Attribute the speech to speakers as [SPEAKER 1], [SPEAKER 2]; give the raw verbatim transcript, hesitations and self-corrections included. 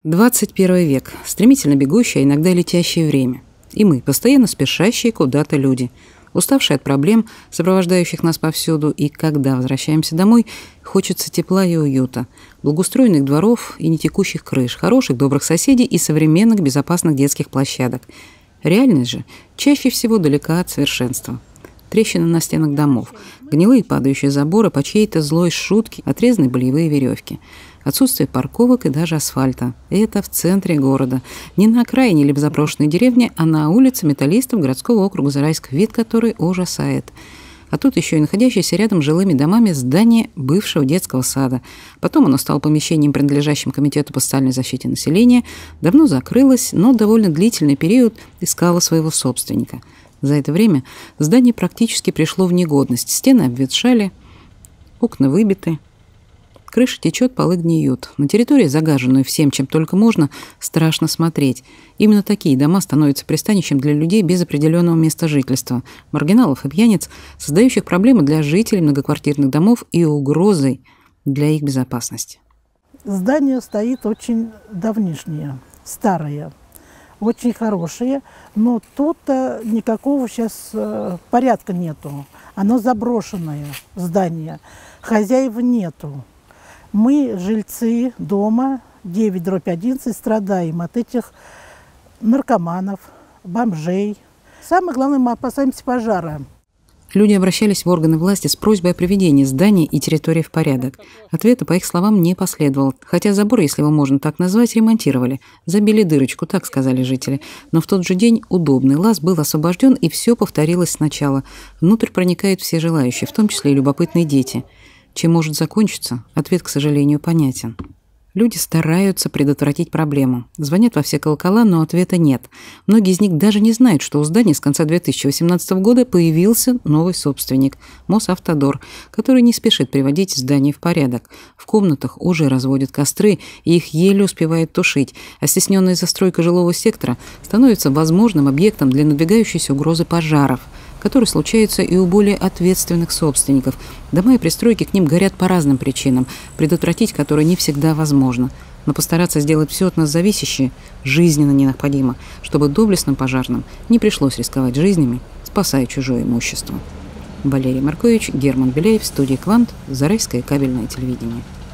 [SPEAKER 1] двадцать первый век. Стремительно бегущее, а иногда летящее время. И мы, постоянно спешащие куда-то люди, уставшие от проблем, сопровождающих нас повсюду, и когда возвращаемся домой, хочется тепла и уюта, благоустроенных дворов и нетекущих крыш, хороших добрых соседей и современных безопасных детских площадок. Реальность же чаще всего далека от совершенства. Трещины на стенах домов, гнилые падающие заборы по чьей-то злой шутке, отрезанные болевые веревки, отсутствие парковок и даже асфальта. И это в центре города, не на окраине или в заброшенной деревне, а на улице Металлистов городского округа Зарайск, вид который ужасает. А тут еще и находящееся рядом с жилыми домами здание бывшего детского сада. Потом оно стало помещением, принадлежащим Комитету по социальной защите населения, давно закрылось, но довольно длительный период искало своего собственника. За это время здание практически пришло в негодность. Стены обветшали, окна выбиты, крыша течет, полы гниют. На территории, загаженную всем, чем только можно, страшно смотреть. Именно такие дома становятся пристанищем для людей без определенного места жительства, маргиналов и пьяниц, создающих проблемы для жителей многоквартирных домов и угрозой для их безопасности.
[SPEAKER 2] Здание стоит очень давнишнее, старое. Очень хорошие, но тут никакого сейчас порядка нету. Оно заброшенное здание, хозяев нету. Мы, жильцы дома девять дробь одиннадцать, страдаем от этих наркоманов, бомжей. Самое главное, мы опасаемся пожара.
[SPEAKER 1] Люди обращались в органы власти с просьбой о приведении здания и территории в порядок. Ответа, по их словам, не последовало. Хотя забор, если его можно так назвать, ремонтировали. Забили дырочку, так сказали жители. Но в тот же день удобный лаз был освобожден, и все повторилось сначала. Внутрь проникают все желающие, в том числе и любопытные дети. Чем может закончиться? Ответ, к сожалению, понятен. Люди стараются предотвратить проблему. Звонят во все колокола, но ответа нет. Многие из них даже не знают, что у здания с конца две тысячи восемнадцатого года появился новый собственник – Мосавтодор, который не спешит приводить здание в порядок. В комнатах уже разводят костры, и их еле успевают тушить, а стесненная застройка жилого сектора становится возможным объектом для надвигающейся угрозы пожаров, которые случаются и у более ответственных собственников. Дома и пристройки к ним горят по разным причинам, предотвратить которые не всегда возможно. Но постараться сделать все от нас зависящее жизненно необходимо, чтобы доблестным пожарным не пришлось рисковать жизнями, спасая чужое имущество. Валерий Маркович, Герман Беляев, студия «Квант», Зарайское кабельное телевидение.